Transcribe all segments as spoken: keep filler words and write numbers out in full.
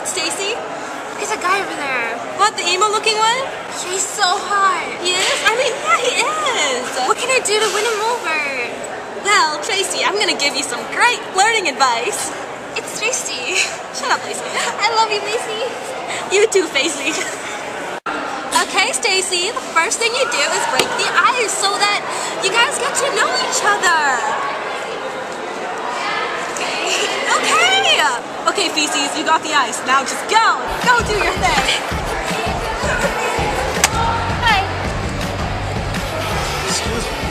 Stacey? Look at the guy over there. What, the emo-looking one? He's so hot. He is? I mean, yeah, he is. What can I do to win him over? Well, Tracy, I'm gonna give you some great flirting advice. It's Stacey. Shut up, Lacey. I love you, Macey. You too, Facey. Okay, Stacey, the first thing you do is break the ice so that you guys get to know each other. Okay. Okay, Feces, you got the ice. Now just go. Go do your thing. Hi. Excuse me.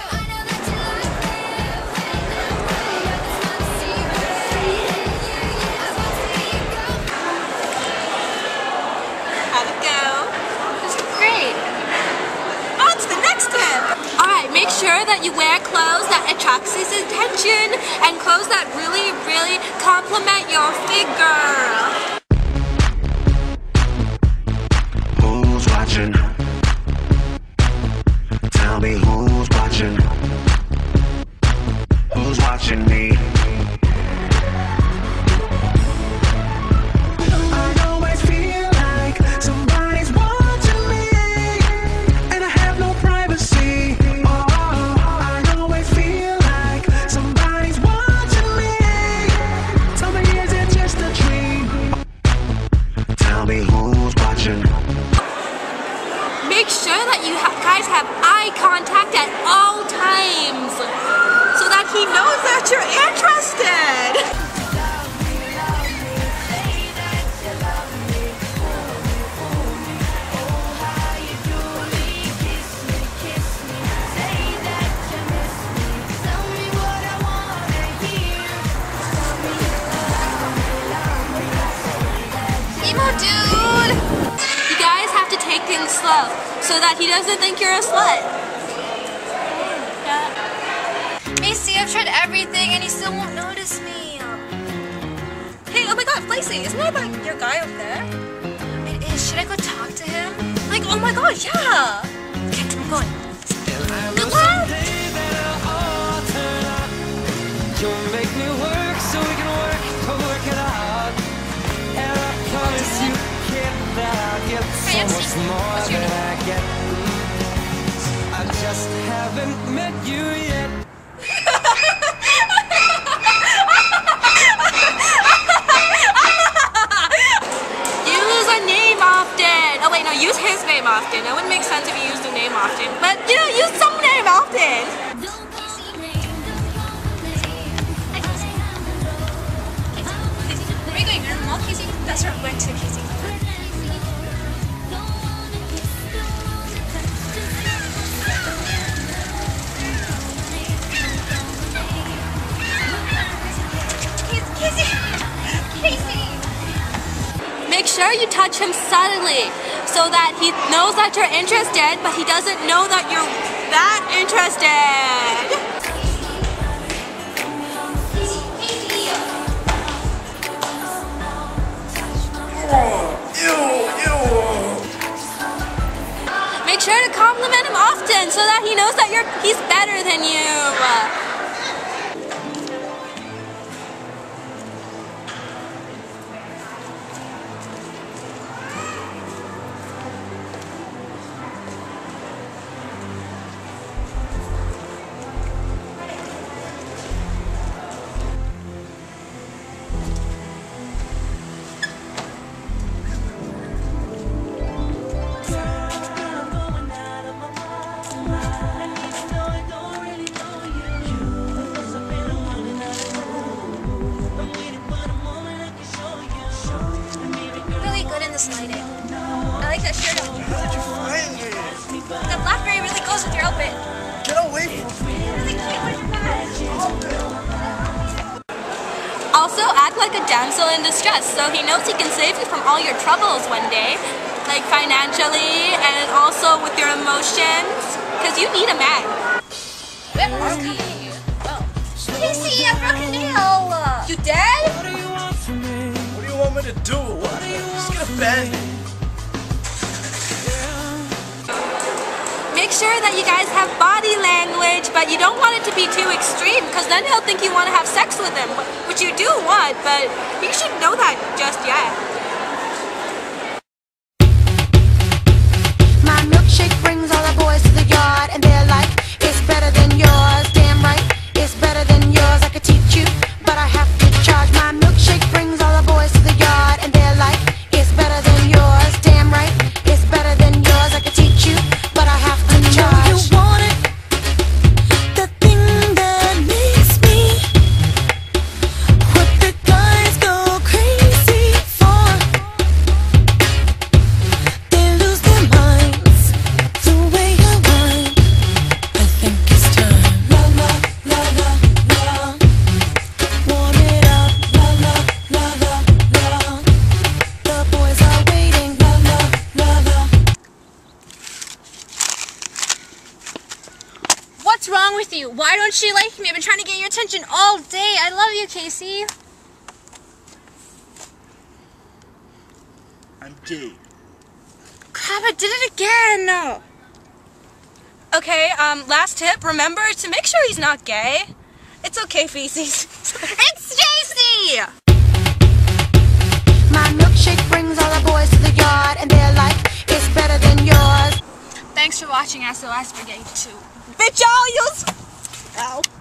How'd it go? This is great. On to the next tip. All right, make sure that you wear clothes that attracts his attention and clothes that really, really compliment your figure. Who's watching? Tell me who's watching? Who's watching me? I always feel like somebody's watching me, and I have no privacy. Oh, I always feel like somebody's watching me. Tell me, is it just a dream? Tell me who's watching? Make sure that you ha guys have eye contact at all times so that he knows that you're interested. Emo dude. You guys have to take things slow so that he doesn't think you're a slut. Yeah. Macey, I've tried everything and he still won't notice me. Hey, oh my god, Lacey, isn't that like your guy up there? It is. Should I go talk to him? Like, oh my god, yeah. Okay, I'm going. Good luck. You'll make me work so we can work to work it out. And I promise you, kid, that I'll get so much more than I get. I just haven't met you yet. Use a name often. Oh wait, no, use his name often. That wouldn't make sense if you used a name often. But, you know, use some name often. Where are you going? You're in the mall, Casey? That's where I'm going to, Casey. Casey! Casey! Make sure you touch him subtly so that he knows that you're interested, but he doesn't know that you're that interested. Make sure to compliment him often so that he knows that you're he's better than you. Sliding. I like that shirt on you. How did you find me? That blackberry really goes with your outfit. Get away from me. Really cute with your bag. Also, act like a damsel in distress so he knows he can save you from all your troubles one day, like financially and also with your emotions, because you need a man. Where are we? Oh. Casey, I broke a nail. You dead? What do you want from me? What do you want me to do? What? Just get a band-aid. Make sure that you guys have body language, but you don't want it to be too extreme, because then he'll think you want to have sex with him, which you do want, but you should know that just yet. you? Why don't you like me? I've been trying to get your attention all day. I love you, Casey. I'm gay. Crap, I did it again. Okay, um, last tip. Remember to make sure he's not gay. It's okay, feces. It's Stacey! My milkshake brings all the boys to the yard, and their life is better than yours. Thanks for watching S O S for Gay two. Bitch, y'all use... Ow.